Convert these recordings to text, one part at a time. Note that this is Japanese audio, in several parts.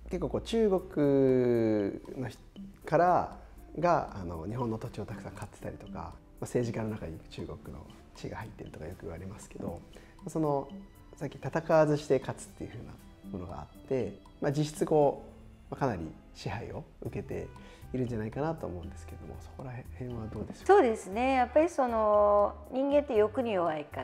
結構こう中国のからが日本の土地をたくさん買ってたりとか、政治家の中に中国の血が入ってるとかよく言われますけど、そのさっき戦わずして勝つっていう風なものがあって、実質こうかなり支配を受けているんじゃないかなと思うんですけども、そこら辺はどうでしょうか。 そうですね、やっぱりその人間って欲に弱いから、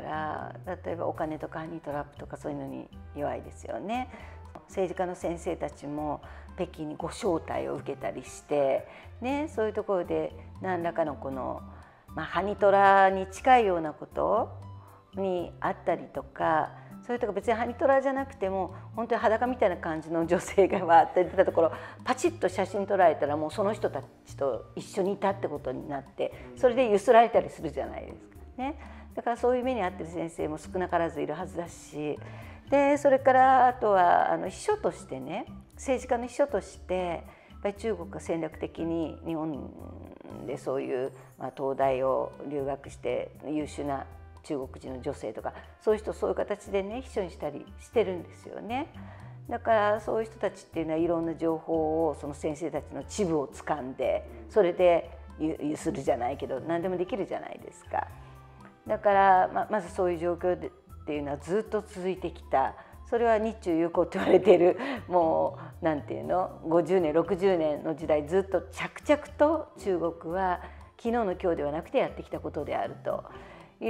例えばお金とかハニートラップとかそういうのに弱いですよね。政治家の先生たちも北京にご招待を受けたりして、ね、そういうところで何らかのこの、ハニトラに近いようなことにあったりとか、それとか別にハニトラじゃなくても本当に裸みたいな感じの女性がわーって出たところパチッと写真撮られたらもうその人たちと一緒にいたってことになって、それでゆすられたりするじゃないですかね。だからそういう目に遭ってる先生も少なからずいるはずだし、でそれからあとは秘書としてね、政治家の秘書としてやっぱり中国が戦略的に日本でそういう、東大を留学して優秀な中国人の女性とかそういう人そういう形でね秘書にしたりしてるんですよね。だからそういう人たちっていうのはいろんな情報をその先生たちの恥部を掴んで、それでゆするじゃないけど何でもできるじゃないですか。だからまずそういう状況でっていうのはずっと続いてきた。それは日中友好と言われているもうなんていうの50年60年の時代ずっと着々と中国は昨日の今日ではなくてやってきたことであるという、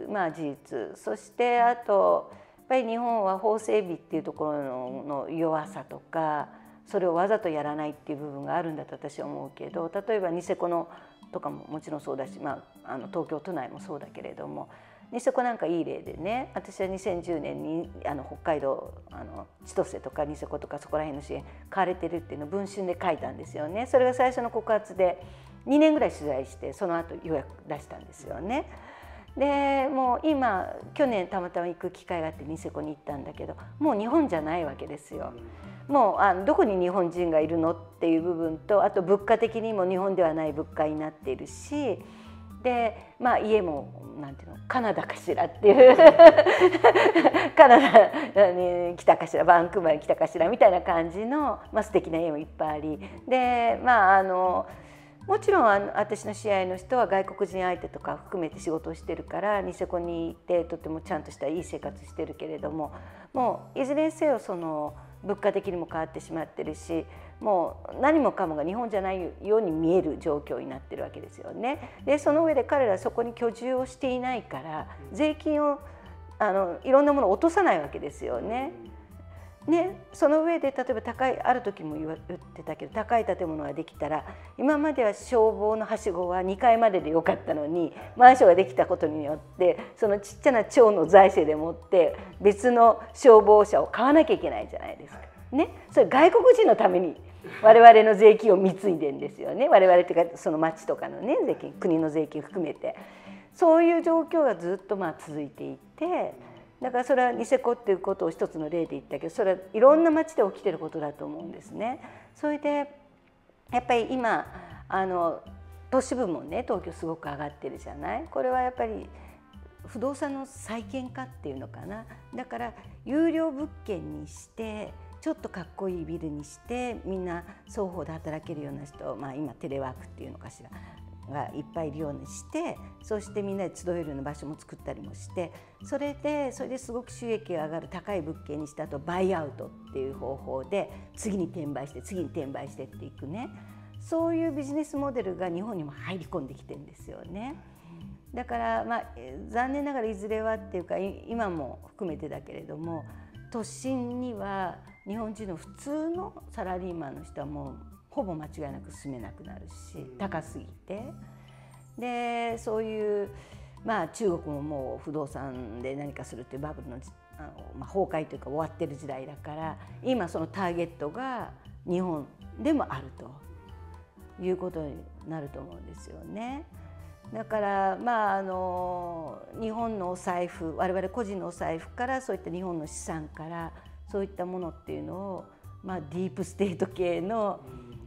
事実。そしてあとやっぱり日本は法整備っていうところの弱さとか、それをわざとやらないっていう部分があるんだと私は思うけど、例えばニセコのとかももちろんそうだし、東京都内もそうだけれども、ニセコなんかいい例でね、私は2010年に北海道千歳とかニセコとかそこら辺の支援買われてるっていうのを文春で書いたんですよね。それが最初の告発で2年ぐらい取材して、その後ようやく出したんですよね。でもう今去年たまたま行く機会があってニセコに行ったんだけど、もう日本じゃないわけですよ。もうどこに日本人がいるのっていう部分と、あと物価的にも日本ではない物価になっているし、で家もなんていうのカナダかしらっていうカナダに来たかしら、バンクーバーに来たかしらみたいな感じの、素敵な家もいっぱいあり、でもちろん私の知り合いの人は外国人相手とか含めて仕事をしてるからニセコにいてとてもちゃんとしたいい生活してるけれども、もういずれにせよその物価的にも変わってしまってるし、もう何もかもが日本じゃないように見える状況になってるわけですよね。でその上で彼らはそこに居住をしていないから税金をいろんなものを落とさないわけですよね。その上で例えばある時も言ってたけど、高い建物ができたら今までは消防のはしごは2階まででよかったのに、マンションができたことによってそのちっちゃな町の財政でもって別の消防車を買わなきゃいけないじゃないですか。それ外国人のために我々の税金を貢いでんですよね。我々というかその町とかのね税金、国の税金含めてそういう状況がずっと続いていて。だからそれはニセコっていうことを一つの例で言ったけど、それはいろんな町で起きてることだと思うんですね。それでやっぱり今都市部もね東京すごく上がってるじゃない。これはやっぱり不動産の再建化っていうのかな。だから有料物件にしてちょっとかっこいいビルにしてみんな双方で働けるような人、今テレワークっていうのかしらがいっぱいいるようにして、そしてみんなで集えるような場所も作ったりもして、それですごく収益が上がる高い物件にした後バイアウトっていう方法で次に転売して次に転売してっていくね、そういうビジネスモデルが日本にも入り込んできてるんですよね。だから残念ながらいずれはっていうか今も含めてだけれども、都心には日本人の普通のサラリーマンの人はもうほぼ間違いなく住めなくなるし、高すぎて、でそういう中国ももう不動産で何かするっていうバブルの崩壊というか終わってる時代だから、今そのターゲットが日本でもあるということになると思うんですよね。だから日本のお財布、我々個人のお財布からそういった日本の資産からそういったものっていうのをディープステート系の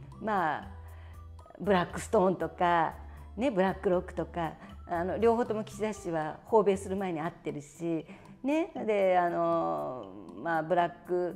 ブラックストーンとか、ブラックロックとか両方とも岸田氏は訪米する前に会ってるし、でブラック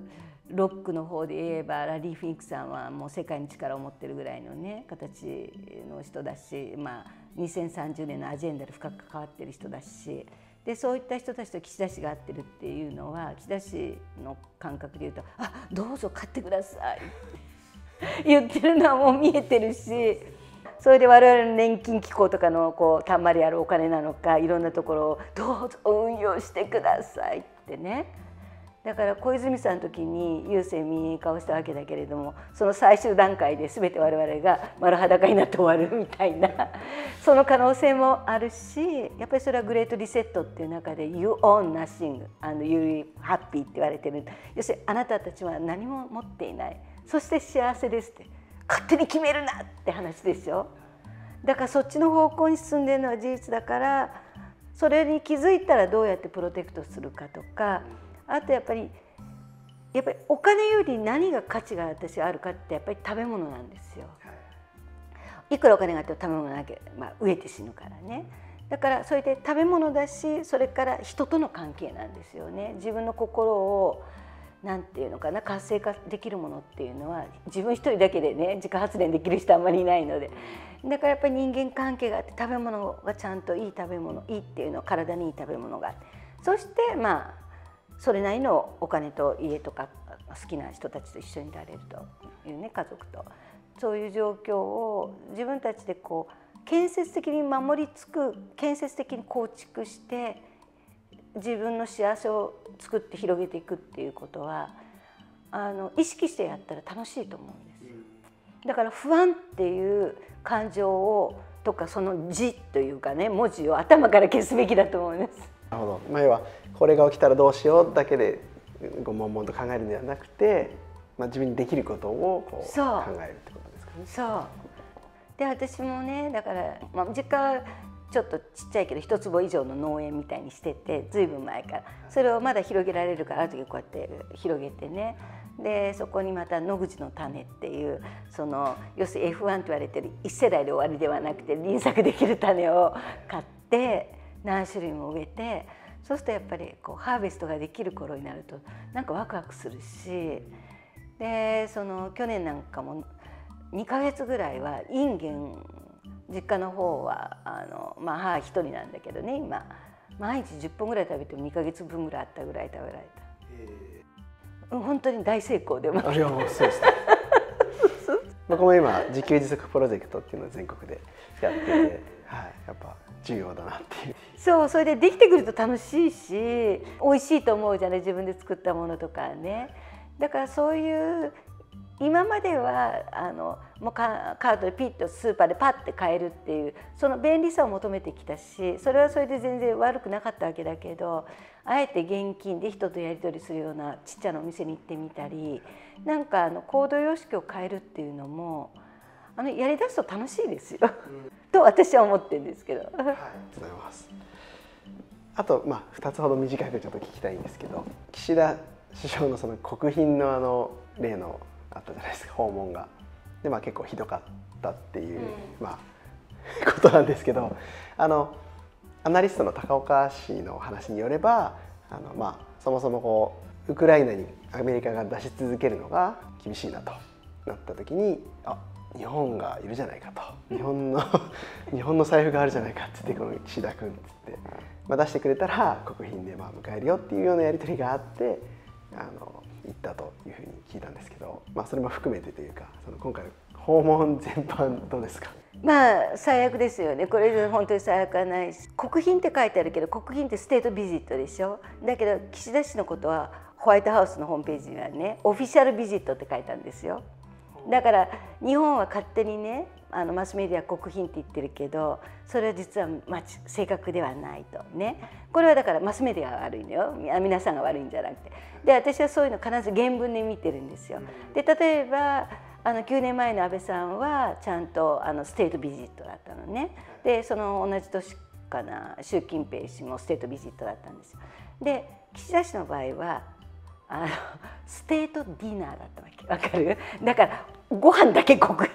ロックの方で言えばラリー・フィンクさんはもう世界に力を持ってるぐらいのね形の人だし、まあ、2030年のアジェンダで深く関わってる人だし、でそういった人たちと岸田氏が合ってるっていうのは岸田氏の感覚で言うと「あ、どうぞ買ってください」って言ってるのはもう見えてるし、それで我々の年金機構とかのこうたんまりあるお金なのかいろんなところをどうぞ運用してくださいってね。だから小泉さんの時に郵政民営化をしたわけだけれども、その最終段階で全て我々が丸裸になって終わるみたいなその可能性もあるし、やっぱりそれはグレートリセットっていう中で「You own nothing and you're happy」って言われてる。要するにあなたたちは何も持っていない、そして幸せですって、勝手に決めるなって話でしょ。だからそっちの方向に進んでるのは事実だから、それに気づいたらどうやってプロテクトするかとか、あとやっぱりお金より何が価値が私あるかってやっぱり食べ物なんですよ。いくらお金があっても食べ物なきゃ、まあ、飢えて死ぬからね。だからそれで食べ物だし、それから人との関係なんですよね。自分の心をなんていうのかな、活性化できるものっていうのは自分一人だけでね自家発電できる人あんまりいないので、だからやっぱり人間関係があって、食べ物がちゃんといい食べ物、いいっていうのは体にいい食べ物があって、そしてまあそれなりのお金と家とか好きな人たちと一緒にいられるというね、家族とそういう状況を自分たちでこう建設的に守りつく、建設的に構築して自分の幸せを作って広げていくっていうことは意識してやったら楽しいと思うんですよ。だから不安っていう感情をとかその字というかね文字を頭から消すべきだと思うんです。 なるほど。まあ、要はこれが起きたらどうしようだけで悶々と考えるのではなくて、まあ、自分にできることをこう考えるってことですかね。 そうで私もねだから、まあ、実家はちょっとちっちゃいけど1坪以上の農園みたいにしてて、ずいぶん前からそれをまだ広げられるからある時こうやって広げてね、でそこにまた野口の種っていうその要するに F1 と言われてる1世代で終わりではなくて輪作できる種を買って何種類も植えて、そうするとやっぱりこうハーベストができる頃になるとなんかワクワクするし、でその去年なんかも2ヶ月ぐらいはインゲン実家の方はまあ母一人なんだけどね今毎日10本ぐらい食べても2ヶ月分ぐらいあったぐらい食べられた。本当に大成功でも。 いやもうそうですね。僕も今自給自足プロジェクトっていうのを全国でやってて、はい、やっぱ重要だなっていう。 そうそれでできてくると楽しいし美味しいと思うじゃない、自分で作ったものとかね。だからそういう今まではもうカートでピッとスーパーでパッて買えるっていうその便利さを求めてきたし、それはそれで全然悪くなかったわけだけど、あえて現金で人とやり取りするようなちっちゃなお店に行ってみたり、なんか行動様式を変えるっていうのもやりだすと楽しいですよ、と私は思ってるんですけど。はい、ありがとうございます。あと、まあ、2つほど短くちょっと聞きたいんですけど、岸田首相のその国賓の例のあったじゃないですか、訪問が。で、まあ、結構ひどかったっていう、まあ、ことなんですけど、アナリストの高岡氏の話によればまあ、そもそもこうウクライナにアメリカが出し続けるのが厳しいなとなった時に日本がいるじゃないかと、日本の財布があるじゃないかって言って、この岸田君って言って、まあ、出してくれたら国賓でまあ迎えるよっていうようなやり取りがあって行ったというふうに聞いたんですけど、まあ、それも含めてというか今回の訪問全般どうですか？ まあ最悪ですよね。これ以上本当に最悪はないし、国賓って書いてあるけど国賓ってステートビジットでしょ。だけど岸田氏のことはホワイトハウスのホームページにはねオフィシャルビジットって書いたんですよ。だから日本は勝手にねマスメディア国賓って言ってるけど、それは実は正確ではないとね。これはだからマスメディアが悪いのよ、皆さんが悪いんじゃなくて。で私はそういうの必ず原文で見てるんですよ。で例えば9年前の安倍さんはちゃんとステートビジットだったのね。でその同じ年かな習近平氏もステートビジットだったんですよ。で岸田氏の場合はステートディナーだったわけ。わかる？だからご飯だけ国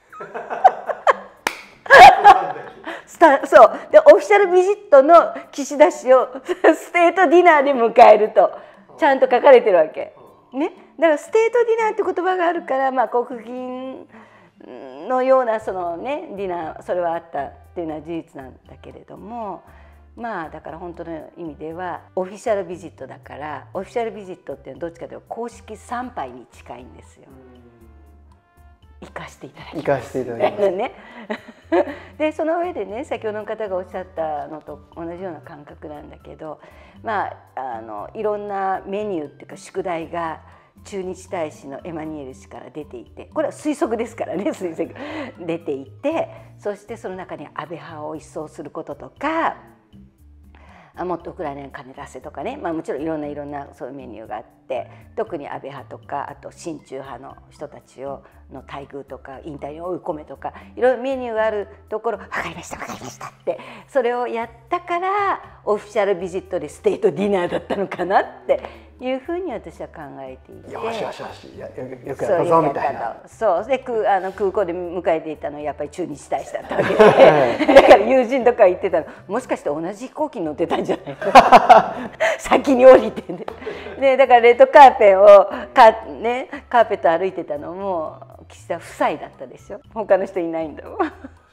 そうでオフィシャルビジットの岸田氏をステートディナーで迎えるとちゃんと書かれてるわけ。 ね、だからステートディナーって言葉があるから、まあ、国賓のようなその、ね、ディナーそれはあったっていうのは事実なんだけれども、まあだから本当の意味ではオフィシャルビジットだから、オフィシャルビジットっていうのはどっちかというと公式参拝に近いんですよ。行かしていただきます。 行かしていただきますね。でその上でね、先ほどの方がおっしゃったのと同じような感覚なんだけど、まあいろんなメニューっていうか宿題が駐日大使のエマニュエル氏から出ていて、これは推測ですからね、推測出ていて、そしてその中に安倍派を一掃することとか、もっとウクライナに金出せとかね、まあ、もちろんいろんなそういうメニューがあって、特に安倍派とかあと親中派の人たちの待遇とか引退に追い込めとかいろいろメニューがあるところ、分かりました分かりましたってそれをやったからオフィシャルビジットでステートディナーだったのかなっていうふうに私は考えていて、 よしよしよし、よくやったぞみたいな。 そうで空港で迎えていたのはやっぱり駐日大使だったわけでだから友人とか言ってたの、もしかして同じ飛行機に乗ってたんじゃないの先に降りてね。でだからレッドカーペットをカーペット歩いてたのも岸田夫妻だったでしょ、他の人いないんだもん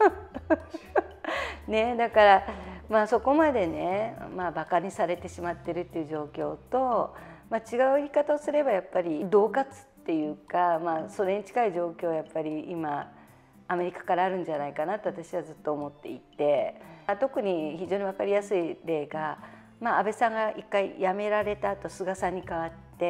ね、だからまあそこまでね、まあ、バカにされてしまってるっていう状況と、まあ、違う言い方をすればやっぱり恫喝っていうか、まあ、それに近い状況はやっぱり今アメリカからあるんじゃないかなと私はずっと思っていて、特に非常に分かりやすい例が、まあ、安倍さんが一回辞められた後菅さんに代わって、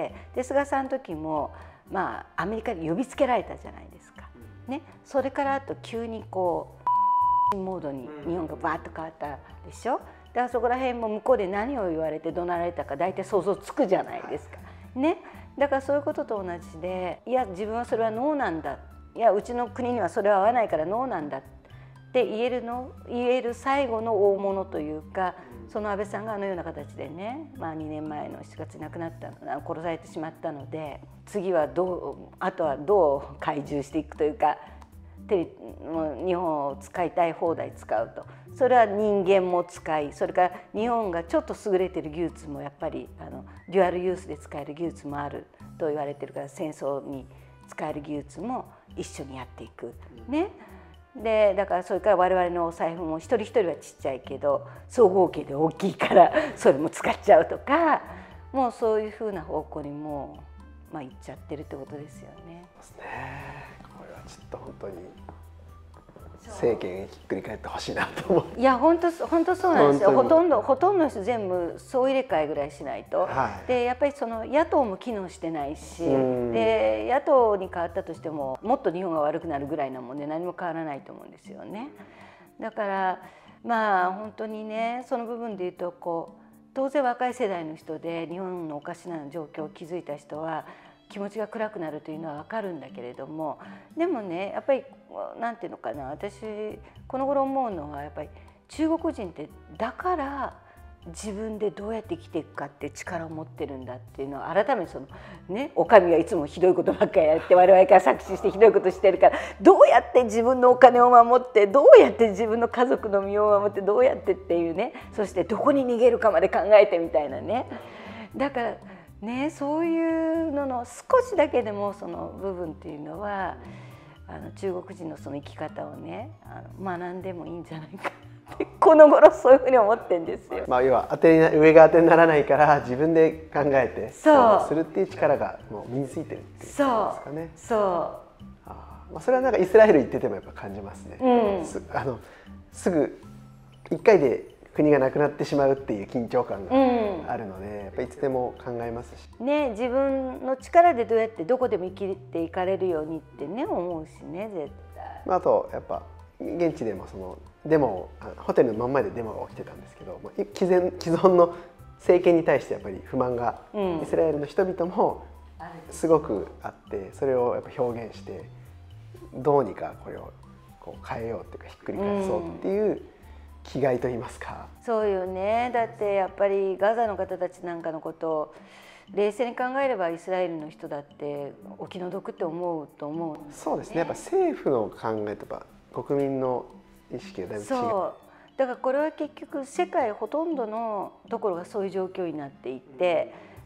で菅さんの時も、まあ、アメリカに呼びつけられたじゃないですか、ね、それからあと急にこうモードに日本がバーッと変わったでしょ。だからそこら辺も向こうで何を言われて怒鳴られたか大体想像つくじゃないですか。ね、だからそういうことと同じで、いや自分はそれはノーなんだ、いやうちの国にはそれは合わないからノーなんだって言える最後の大物というか、その安倍さんがあのような形でね、まあ、2年前の7月に亡くなった殺されてしまったので、次はあとはどう懐柔していくというか。もう日本を使いたい放題使うと、それは人間も使い、それから日本がちょっと優れてる技術もやっぱりデュアルユースで使える技術もあると言われてるから、戦争に使える技術も一緒にやっていくね。でだからそれから我々のお財布も一人一人はちっちゃいけど総合計で大きいからそれも使っちゃうとか、もうそういうふうな方向にもまあ行っちゃってるってことですよね。 そうですね。これはちょっと本当に政権ひっくり返ってほしいなと思って。 いや本当そうなんですよ。ほとんどの人全部総入れ替えぐらいしないと、はい、でやっぱりその野党も機能してないし、で野党に変わったとしてももっと日本が悪くなるぐらいなもんで何も変わらないと思うんですよね。だからまあ本当にね、その部分で言うと当然若い世代の人で日本のおかしな状況を気づいた人は気持ちが暗くなるというのは分かるんだけれども、でもねやっぱりなんていうのかな、私この頃思うのはやっぱり中国人ってだから自分でどうやって生きていくかって力を持ってるんだっていうのを改めてお上がいつもひどいことばっかりやって我々から搾取してひどいことしてるから、どうやって自分のお金を守ってどうやって自分の家族の身を守ってどうやってっていうね、そしてどこに逃げるかまで考えてみたいなね。だからね、そういうのの少しだけでもその部分っていうのは中国人のその生き方をね学んでもいいんじゃないかってこの頃そういうふうに思ってんですよ。 まあ要は上が当てにならないから自分で考えてそうするっていう力がもう身についてるっていうことですかね。まあそれはなんかイスラエル行っててもやっぱ感じますね。すぐ1回で国がなくなってしまうっていう緊張感があるので、やっぱいつでも考えますし、 ね、自分の力でどうやってどこでも生きていかれるようにってね思うしね、絶対。 あとやっぱ現地でもそのデモホテルの真ん前でデモが起きてたんですけど、既存の政権に対してやっぱり不満が、イスラエルの人々もすごくあって、それをやっぱ表現してどうにかこれを変えようっていうかひっくり返そうっていう気概と言いますか。 そうよね。だってやっぱりガザの方たちなんかのことを冷静に考えればイスラエルの人だってお気の毒って思うと思う、ね。 そうですね。やっぱ政府の考えとか国民の意識がだいぶ違う。 そうだからこれは結局世界ほとんどのところがそういう状況になっていて、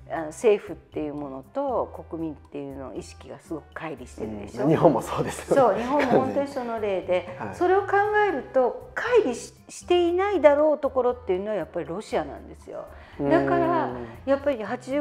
政府っていうものと国民っていうの意識がすごく乖離してるでしょ。 日本もそうですよね。 そう、日本も本当にその例で、 はい、それを考えると乖離していないだろうところっていうのはやっぱりロシアなんですよ。だからやっぱり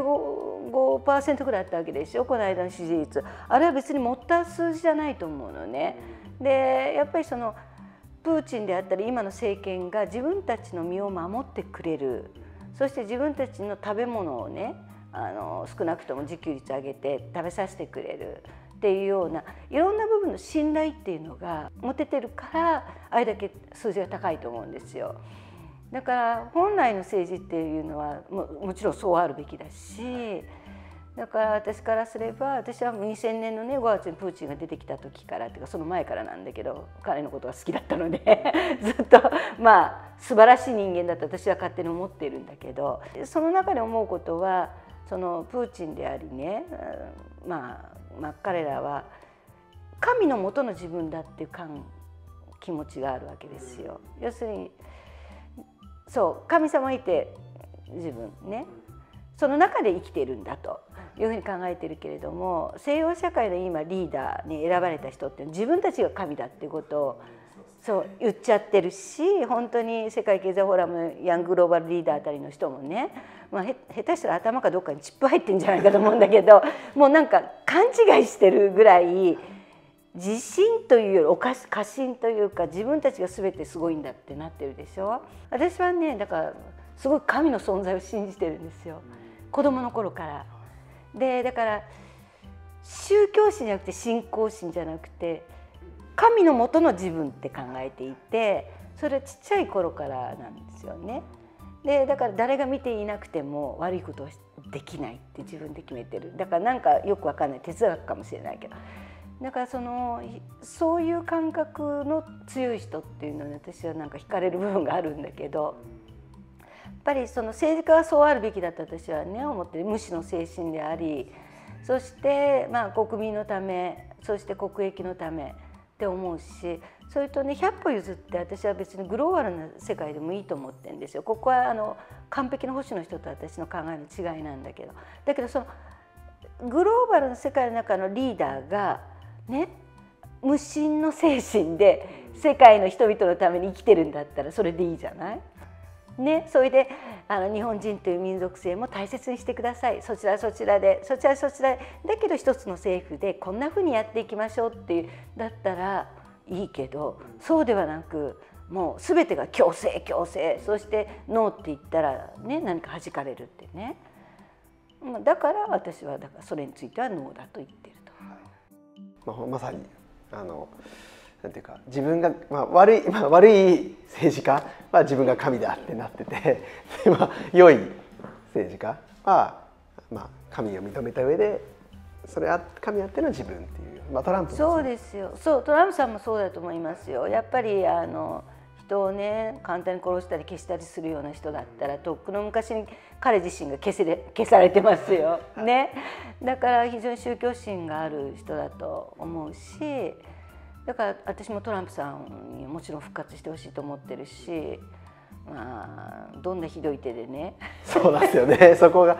85% ぐらいあったわけでしょ、この間の支持率。あれは別に持った数字じゃないと思うのね。でやっぱりそのプーチンであったり今の政権が自分たちの身を守ってくれる、そして自分たちの食べ物をね少なくとも自給率上げて食べさせてくれるっていうようないろんな部分の信頼っていうのが持ててるからあれだけ数字が高いと思うんですよ。だから本来の政治っていうのは もちろんそうあるべきだし、だから私からすれば私は2000年のね5月にプーチンが出てきた時からっていうかその前からなんだけど彼のことが好きだったのでずっとまあ素晴らしい人間だと私は勝手に思っているんだけど、その中で思うことはそのプーチンでありね、まあ彼らは神のもとの自分だっていう気持ちがあるわけですよ。要するにそう神様いて自分ねその中で生きているんだというふうに考えているけれども、西洋社会の今リーダーに選ばれた人って自分たちが神だっていうことをそう言っちゃってるし、本当に世界経済フォーラムのヤンググローバルリーダーあたりの人もね、下手したら頭かどっかにチップ入ってんじゃないかと思うんだけどもうなんか勘違いしてるぐらい自信というより過信というか自分たちが全てすごいんだってなってるでしょ。私はねだからすごい神の存在を信じてるんですよ、子供の頃から。でだから宗教心じゃなくて信仰心じゃなくて神のもとの自分って考えていて、それはちっちゃい頃からなんですよね。でだから誰が見ていなくても悪いことはできないって自分で決めてる。だからなんかよくわかんない哲学かもしれないけど、だからそういう感覚の強い人っていうのに私はなんか惹かれる部分があるんだけど、やっぱりその政治家はそうあるべきだと私はね思って、無私の精神であり、そして国民のため、そして国益のためって思うし、それとね100歩譲って私は別にグローバルな世界でもいいと思ってるんですよ。ここは完璧な保守の人と私の考えの違いなんだけど、だけどそのグローバルな世界の中のリーダーがね無心の精神で世界の人々のために生きてるんだったらそれでいいじゃないね。それで日本人という民族性も大切にしてください、そちらそちらでそちらそちらで、だけど一つの政府でこんなふうにやっていきましょうっていうだったらいいけど、そうではなくもう全てが強制強制、そしてノーって言ったらね何か弾かれるってね。だから私はそれについてはノーだと言ってると。 まさになんていうか自分が、悪い政治家は自分が神だってなっててで、良い政治家は、神を認めた上でそれは神あっての自分っていう、トランプもそうですよ。そうトランプさんもそうだと思いますよ。やっぱり人をね簡単に殺したり消したりするような人だったらとっくの昔に彼自身が消されてますよ、ね。だから非常に宗教心がある人だと思うし、だから私もトランプさんにもちろん復活してほしいと思ってるし、どんなひどい手でねそうなんですよねそこが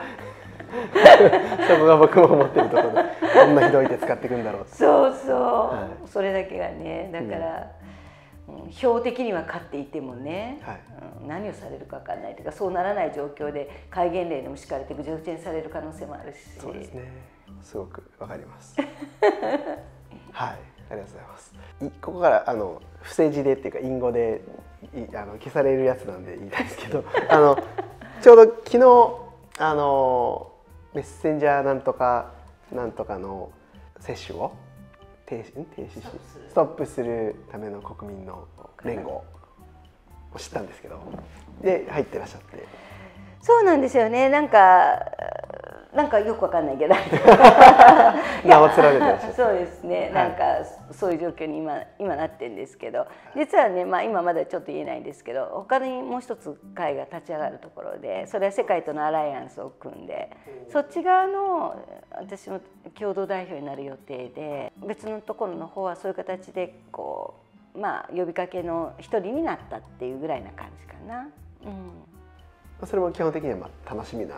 僕も思ってるところでどんなひどい手使っていくんだろうそうそう、はい、それだけがねだから、標的には勝っていてもね、何をされるか分かんないというか、そうならない状況で戒厳令でも敷かれてぐちゃぐちゃにされる可能性もあるし。 そうですね、すごくわかりますはい、ありがとうございます。ここから不正字でっていうか隠語で消されるやつなんで言いたいですけどちょうど昨日メッセンジャーなんとかの接種を停止しストップするための国民の連合を知ったんですけど、で入ってらっしゃって。 そうなんですよね。なんかよくわかんないけど名を連ねてらっしゃる。 そうですね、なんかそういう状況に今なってるんですけど、実はね、今まだちょっと言えないんですけど、他にもう一つ会が立ち上がるところで、それは世界とのアライアンスを組んで、そっち側の私も共同代表になる予定で、別のところの方はそういう形でこう呼びかけの一人になったっていうぐらいな感じかな。 それも基本的には楽しみな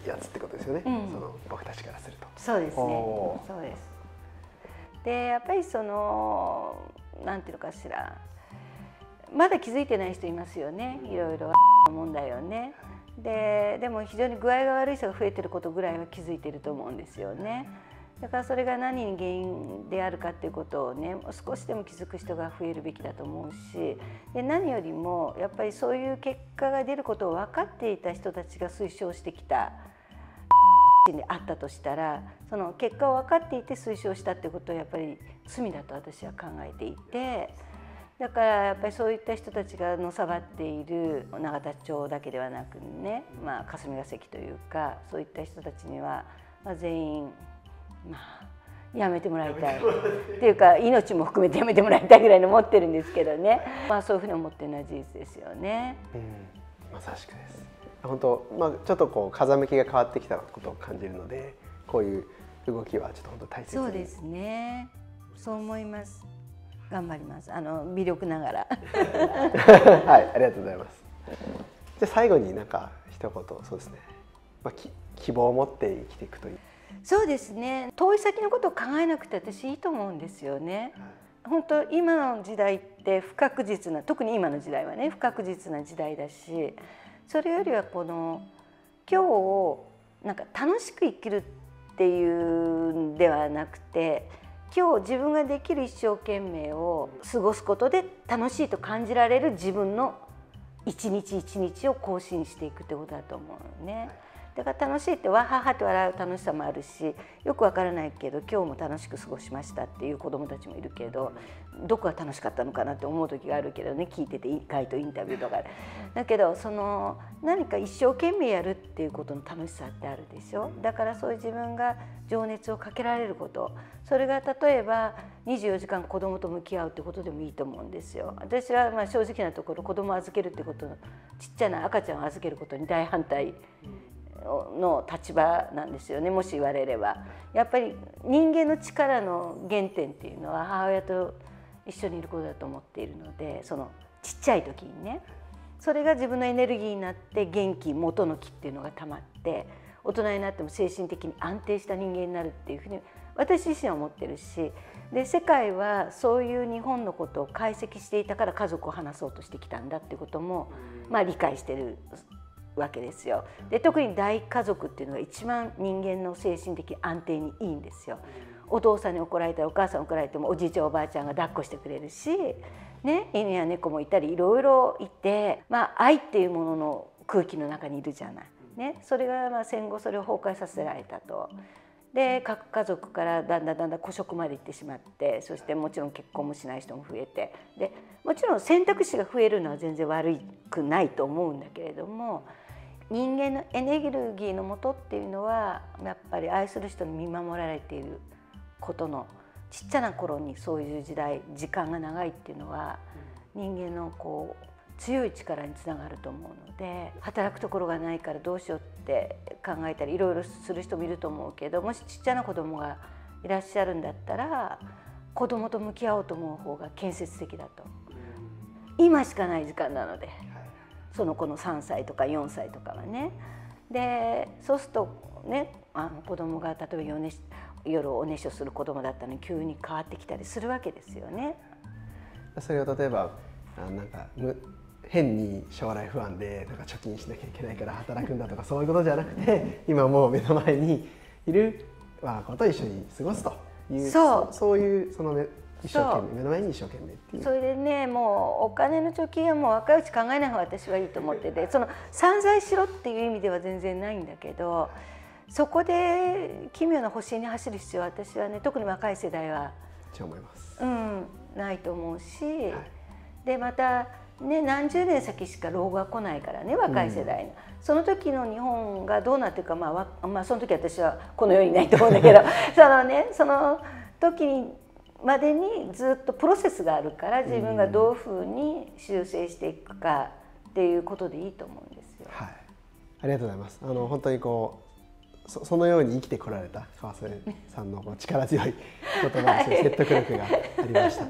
やつってことですよね、 うん、 その僕たちからすると。 そうですね、そうです。でやっぱりそのなんていうのかしら、まだ気づいてない人いますよね、いろいろ問題をね。でも非常に具合が悪い人が増えてることぐらいは気づいてると思うんですよね。だからそれが何に原因であるかっていうことをね、少しでも気づく人が増えるべきだと思うし、で何よりもやっぱりそういう結果が出ることを分かっていた人たちが推奨してきたであったとしたら、その結果を分かっていて推奨したってことはやっぱり罪だと私は考えていて、だからやっぱりそういった人たちがのさばっている永田町だけではなくね、霞が関というかそういった人たちには、全員やめてもらいたいっていうか、命も含めてやめてもらいたいぐらいの思ってるんですけどね、そういうふうに思ってるのは事実ですよね。 まさしくです。本当、ちょっとこう風向きが変わってきたことを感じるので、こういう動きはちょっと本当大切に。 そうですね、そう思います。頑張ります。微力ながらはい、ありがとうございます。じゃあ最後になんか一言、そうですね、希望を持って生きていくという。 そうですね、遠い先のことを考えなくて私いいと思うんですよね。本当今の時代って不確実な、特に今の時代はね不確実な時代だし、それよりはこの今日をなんか楽しく生きるっていうんではなくて、今日自分ができる一生懸命を過ごすことで楽しいと感じられる自分の一日一日を更新していくってことだと思うのね。だから楽しいってわははって笑う楽しさもあるし、よくわからないけど今日も楽しく過ごしましたっていう子どもたちもいるけど、どこが楽しかったのかなって思う時があるけどね、聞いてて回答インタビューとかだけど、その何か一生懸命やるっていうことの楽しさってあるでしょ。だからそういう自分が情熱をかけられること、それが例えば24時間子どもと向き合うってことでもいいと思うんですよ。私は正直なところ子どもを預けるってこと、ちっちゃな赤ちゃんを預けることに大反対の立場なんですよね。もし言われればやっぱり人間の力の原点っていうのは母親と一緒にいることだと思っているので、そのちっちゃい時にね、それが自分のエネルギーになって元気元の気っていうのがたまって、大人になっても精神的に安定した人間になるっていうふうに私自身は思ってるし、で世界はそういう日本のことを解析していたから家族を話そうとしてきたんだっていうことも理解してるわけですよ。で特に大家族っていうのが一番人間の精神的安定にいいんですよ。お父さんに怒られたらお母さんに怒られてもおじいちゃんおばあちゃんが抱っこしてくれるし、ね、犬や猫もいたりいろいろいて、愛っていうものの空気の中にいるじゃない、ね、それが戦後それを崩壊させられたと。で核家族からだんだん孤食まで行ってしまって、そしてもちろん結婚もしない人も増えて、でもちろん選択肢が増えるのは全然悪くないと思うんだけれども、人間のエネルギーの元っていうのはやっぱり愛する人に見守られていることの、ちっちゃな頃にそういう時間が長いっていうのは人間の強い力につながると思うので、働くところがないからどうしようって考えたりいろいろする人もいると思うけど、もしちっちゃな子供がいらっしゃるんだったら子供と向き合おうと思う方が建設的だと。今しかない時間なので、その子の3歳とか4歳とかはね。でそうするとね、子供が例えば夜おねしょする子供だったのに急に変わってきたりするわけですよね。 それを例えばなんか変に将来不安でなんか貯金しなきゃいけないから働くんだとかそういうことじゃなくて、今もう目の前にいる我が子と一緒に過ごすという、そういうその一生懸命目の前に一生懸命っていう。それでね、もうお金の貯金はもう若いうち考えない方が私はいいと思ってて、その散財しろっていう意味では全然ないんだけど、そこで奇妙な星に走る必要は私はね、特に若い世代は思います、 ないと思うし、でまたね、何十年先しか老後が来ないからね、若い世代の、その時の日本がどうなっていくか、その時私はこの世にいないと思うんだけどその時までにずっとプロセスがあるから、自分がどういうふうに修正していくかっていうことでいいと思うんですよ。 はい、ありがとうございます。本当にそのように生きてこられた川添さんの力強い言葉で説得力がありました。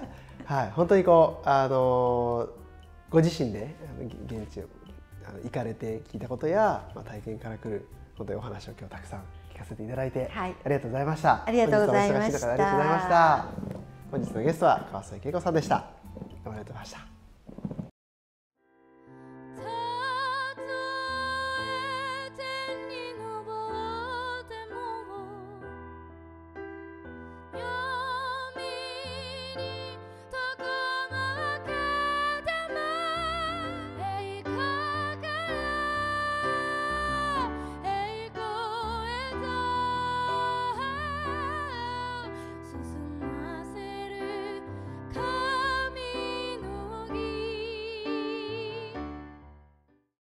はい、本当にご自身で現地を行かれて聞いたことや、体験から来る本当にお話を今日たくさん聞かせていただいて、 はい、 ありがとうございました。 ありがとうございました。 本日はお忙しい中でありがとうございました。本日のゲストは川添恵子さんでした。どうもありがとうございました。